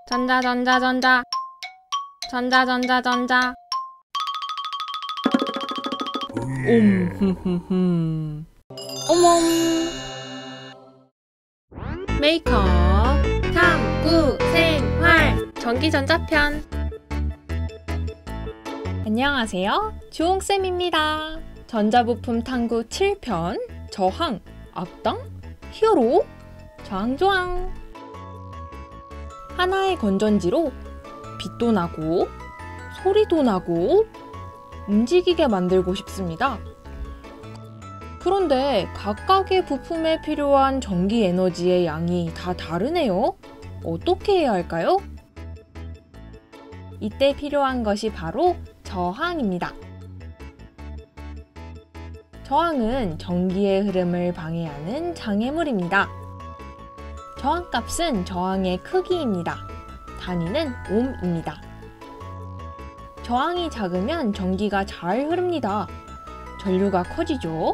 전자 전자 전자 전자 전자 전자 옴 어멈 메이크업 탐구 생활 전기전자편. 안녕하세요, 주홍쌤입니다. 전자부품 탐구 7편 저항, 악당, 히어로, 저항조항. 하나의 건전지로 빛도 나고 소리도 나고 움직이게 만들고 싶습니다. 그런데 각각의 부품에 필요한 전기 에너지의 양이 다 다르네요. 어떻게 해야 할까요? 이때 필요한 것이 바로 저항입니다. 저항은 전기의 흐름을 방해하는 장애물입니다. 저항값은 저항의 크기입니다. 단위는 옴입니다. 저항이 작으면 전기가 잘 흐릅니다. 전류가 커지죠.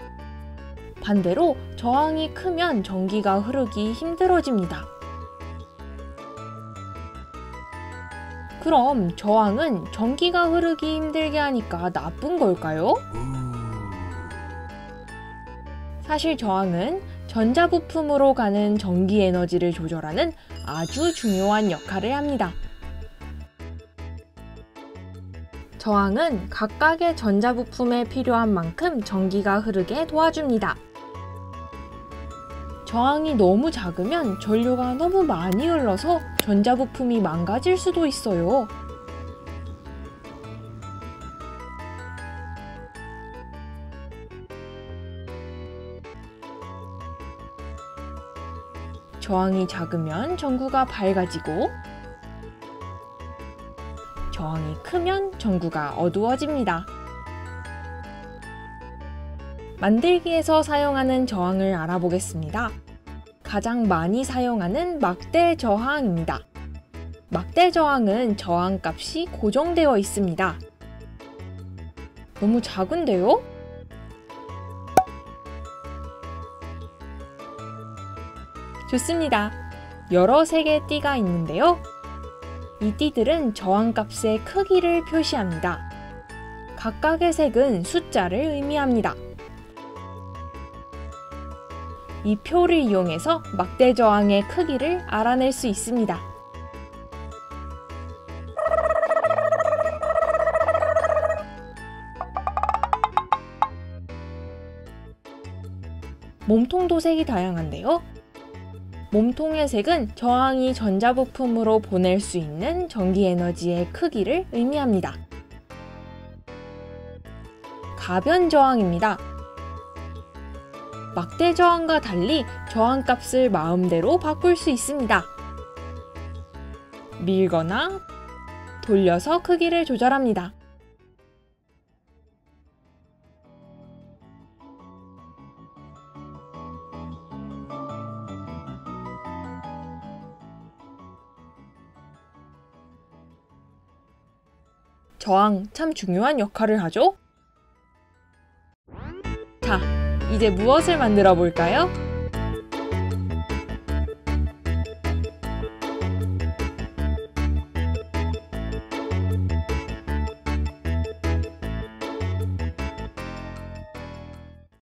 반대로 저항이 크면 전기가 흐르기 힘들어집니다. 그럼 저항은 전기가 흐르기 힘들게 하니까 나쁜 걸까요? 사실 저항은 전자부품으로 가는 전기 에너지를 조절하는 아주 중요한 역할을 합니다. 저항은 각각의 전자부품에 필요한 만큼 전기가 흐르게 도와줍니다. 저항이 너무 작으면 전류가 너무 많이 흘러서 전자부품이 망가질 수도 있어요. 저항이 작으면 전구가 밝아지고 저항이 크면 전구가 어두워집니다. 만들기에서 사용하는 저항을 알아보겠습니다. 가장 많이 사용하는 막대 저항입니다. 막대 저항은 저항값이 고정되어 있습니다. 너무 작은데요? 좋습니다. 여러 색의 띠가 있는데요. 이 띠들은 저항값의 크기를 표시합니다. 각각의 색은 숫자를 의미합니다. 이 표를 이용해서 막대 저항의 크기를 알아낼 수 있습니다. 몸통도 색이 다양한데요. 몸통의 색은 저항이 전자부품으로 보낼 수 있는 전기 에너지의 크기를 의미합니다. 가변 저항입니다. 막대 저항과 달리 저항값을 마음대로 바꿀 수 있습니다. 밀거나 돌려서 크기를 조절합니다. 저항 참 중요한 역할을 하죠? 자, 이제 무엇을 만들어 볼까요?